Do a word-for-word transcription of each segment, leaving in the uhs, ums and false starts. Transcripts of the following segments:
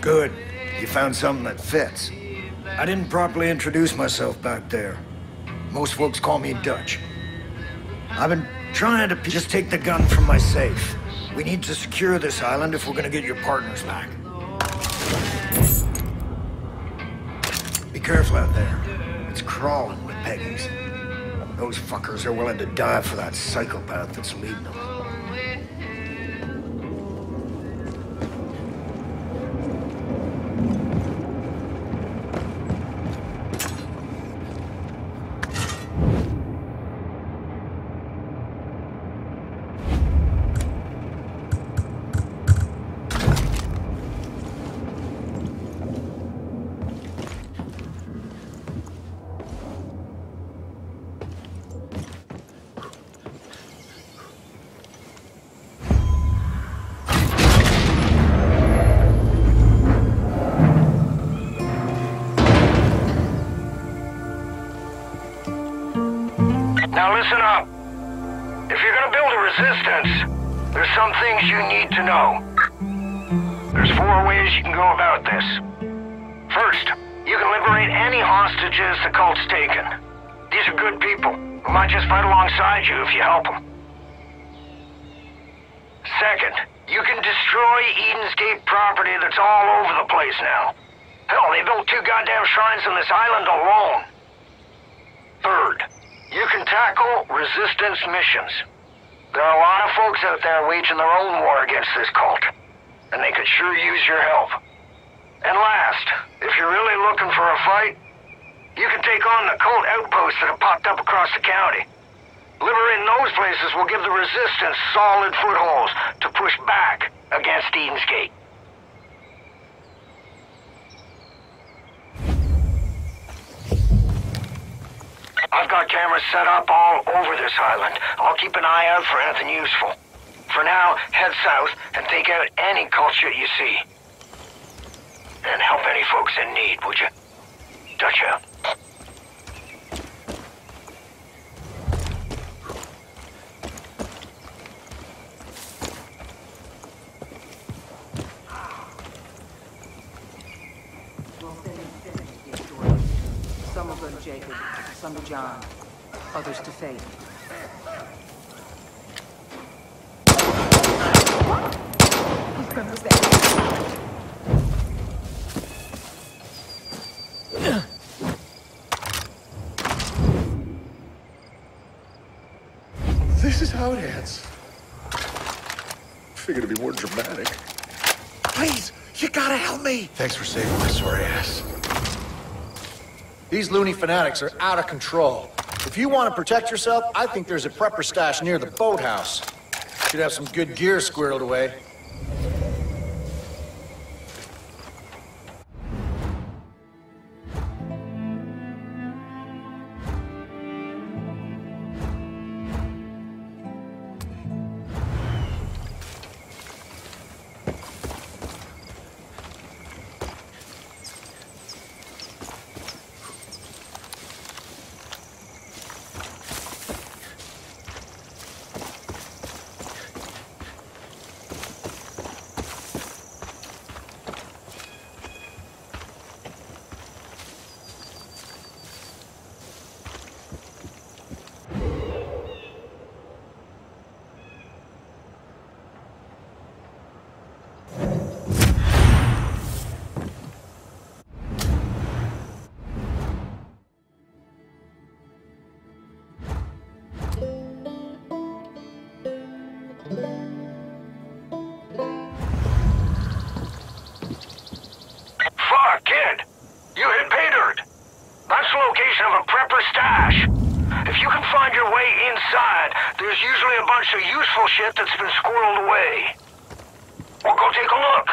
Good. You found something that fits. I didn't properly introduce myself back there. Most folks call me Dutch. I've been trying to just take the gun from my safe. We need to secure this island if we're gonna get your partners back. Be careful out there. It's crawling with Peggies. Those fuckers are willing to die for that psychopath that's leading them. Now listen up. If you're gonna build a resistance, there's some things you need to know. There's four ways you can go about this. First, you can liberate any hostages the cult's taken. These are good people who might just fight alongside you if you help them. Second, you can destroy Eden's Gate property that's all over the place now. Hell, they built two goddamn shrines on this island alone. Third, you can tackle resistance missions. There are a lot of folks out there waging their own war against this cult, and they could sure use your help. And last, if you're really looking for a fight, you can take on the cult outposts that have popped up across the county. Liberating those places will give the resistance solid footholds to push back against Eden's Gate. I've got cameras set up all over this island. I'll keep an eye out for anything useful. For now, head south and take out any cult shit you see. And help any folks in need, would you? Dutch out. Some will go to Jacob, some to John, others to Faith. What was that? This is how it ends. Figured it'd be more dramatic. Please, you gotta help me! Thanks for saving my sorry ass. These loony fanatics are out of control. If you want to protect yourself, I think there's a prepper stash near the boathouse. Should have some good gear squirreled away. There's usually a bunch of useful shit that's been squirreled away. We'll go take a look.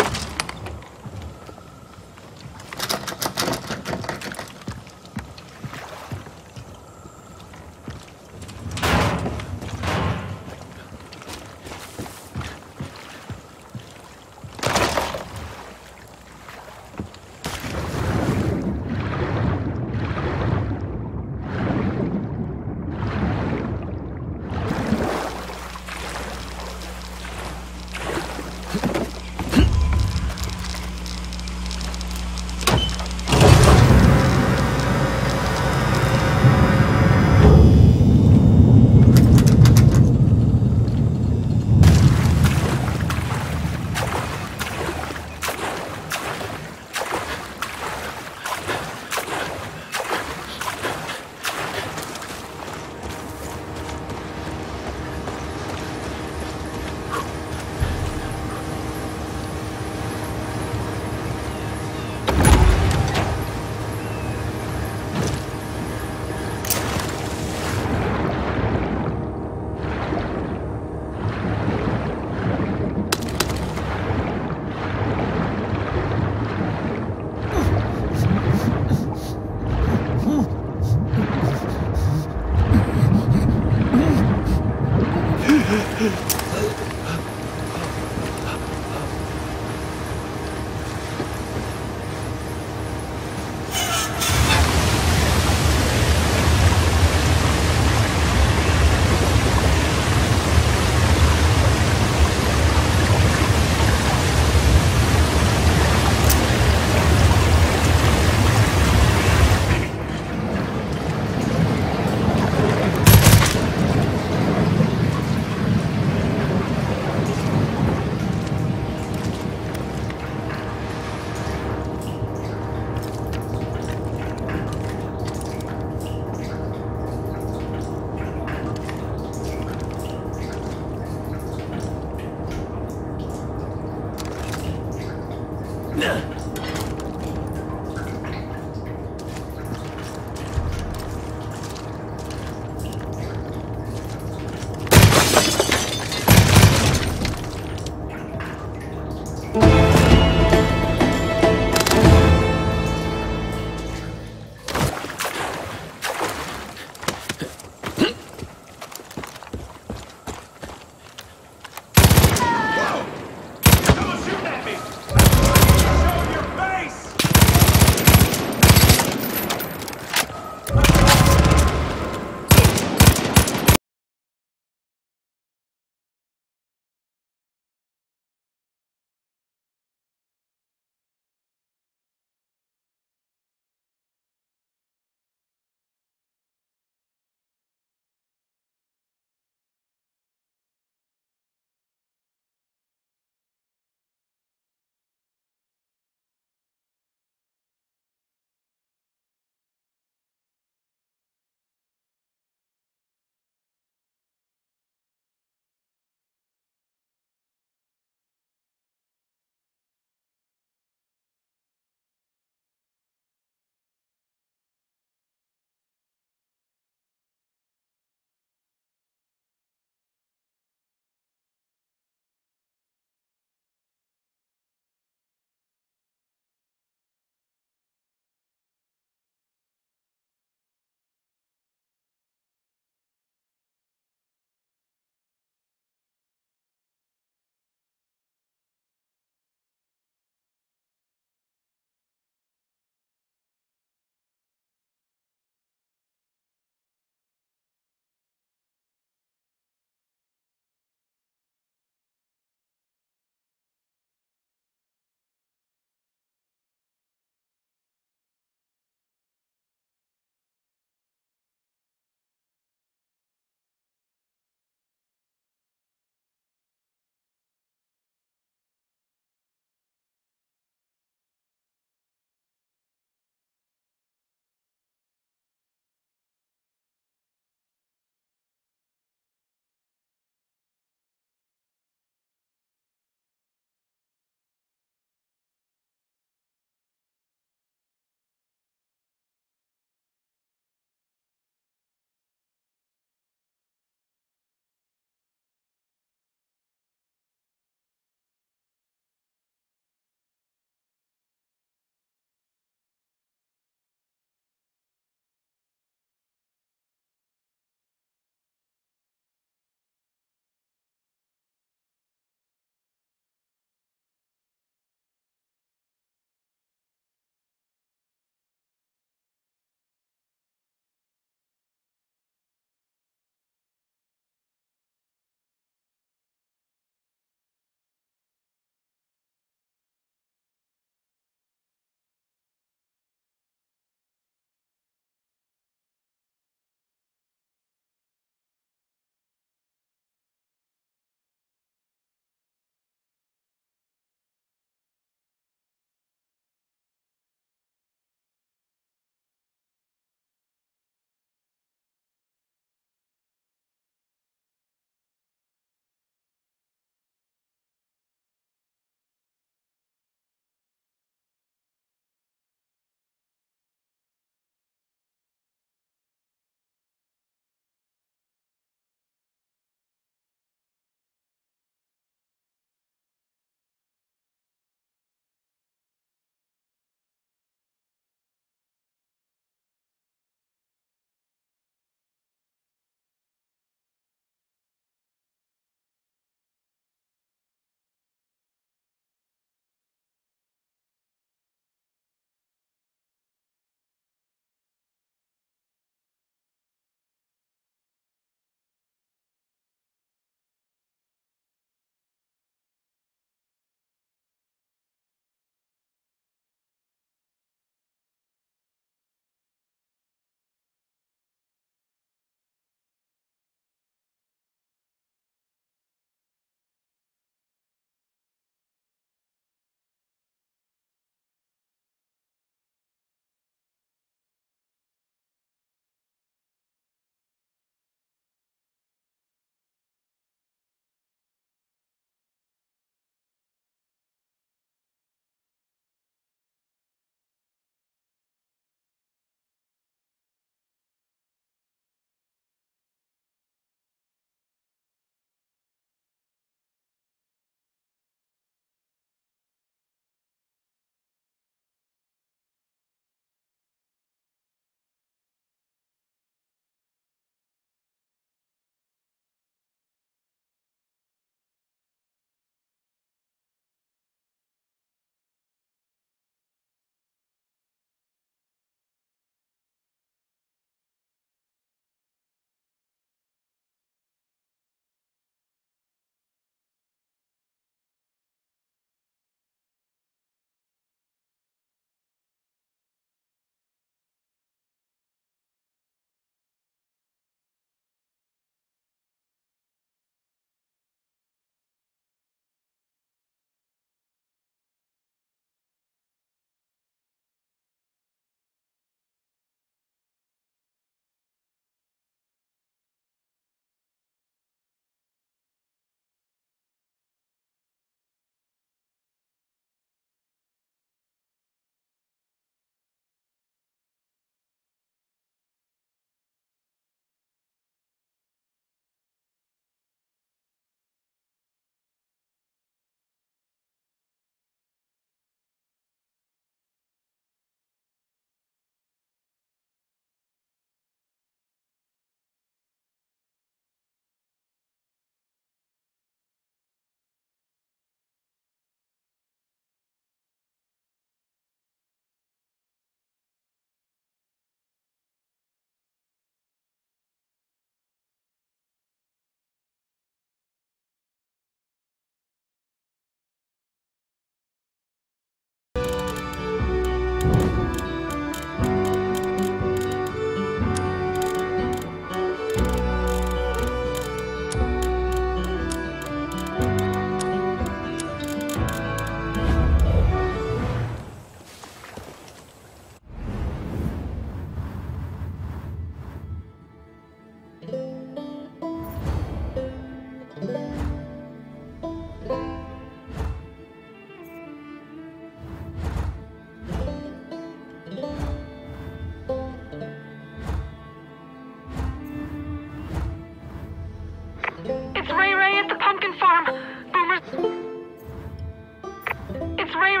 It's Ray...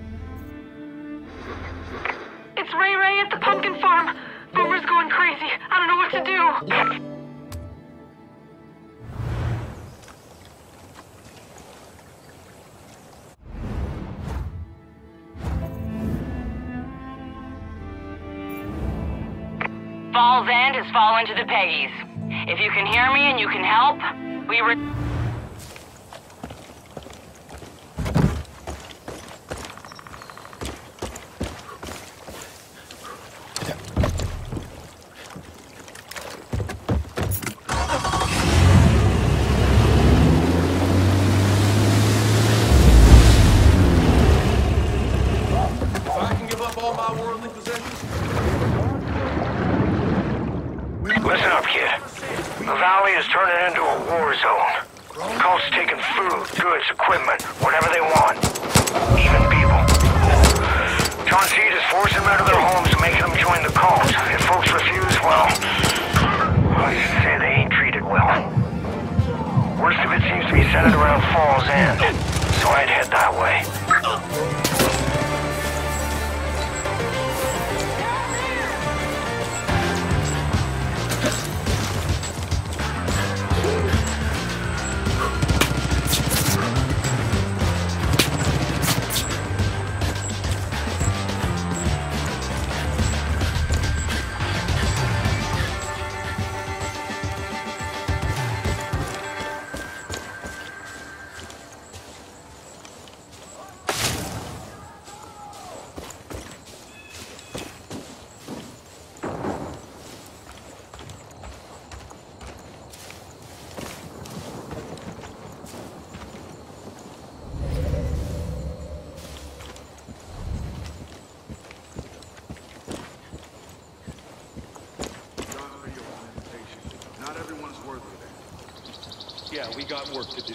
It's Ray Ray at the pumpkin farm. Boomer's going crazy. I don't know what to do. Falls End has fallen to the Peggies. If you can hear me and you can help, we were... If I can give up all my worldly possessions... Listen up, kid. The valley is turning into a war zone. Cult's taking food, goods, equipment, whatever they want. Even people. John Seed is forcing them out of their homes and making them join the cult. If folks refuse, well, I should say they ain't treated well. Worst of it seems to be centered around Falls End, so I'd head that way. Not everyone's worthy there. Yeah, we got work to do.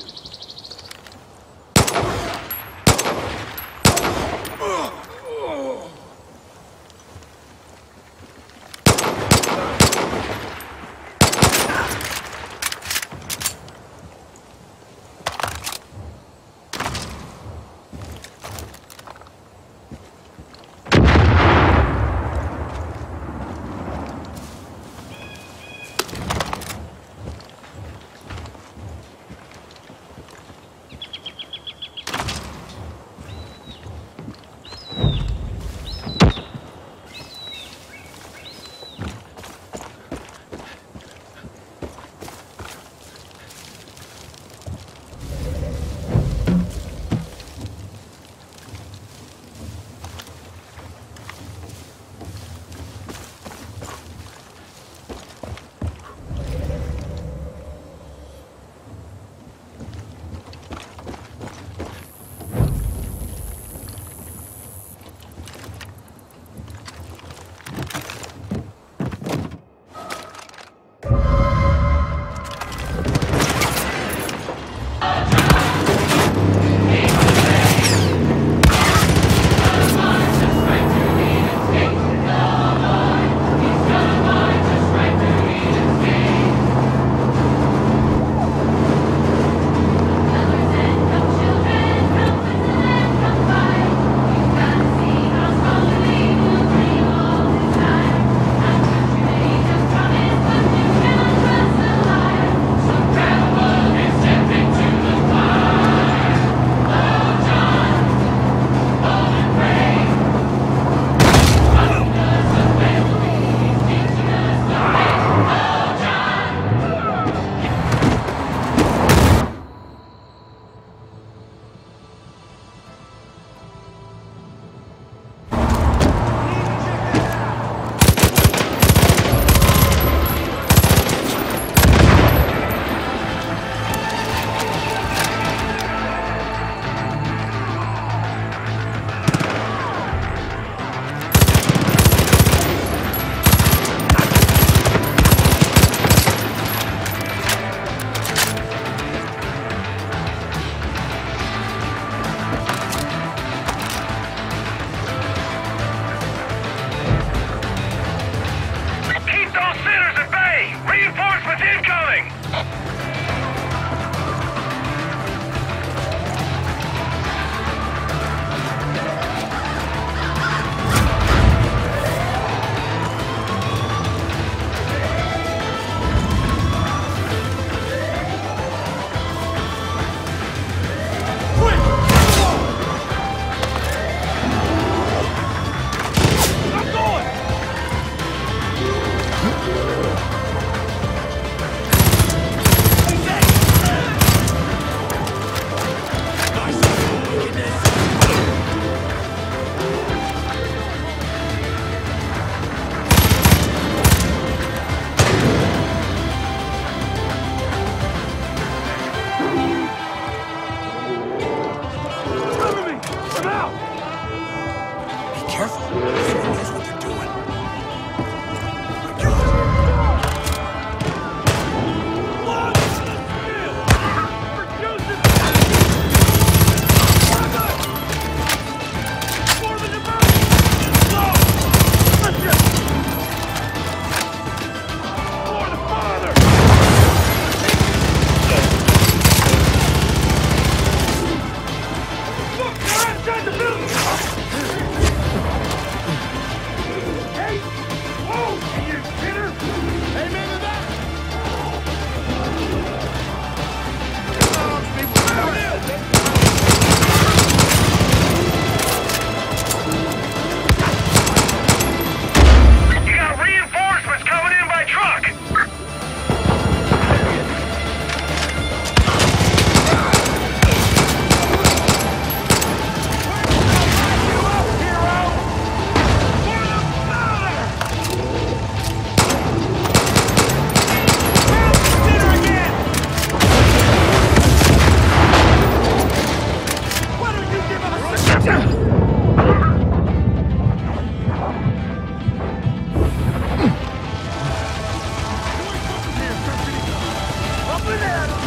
inside the building! Hey! Whoa! You hitter! Amen to that! You got reinforcements coming in by truck! Up and at 'em!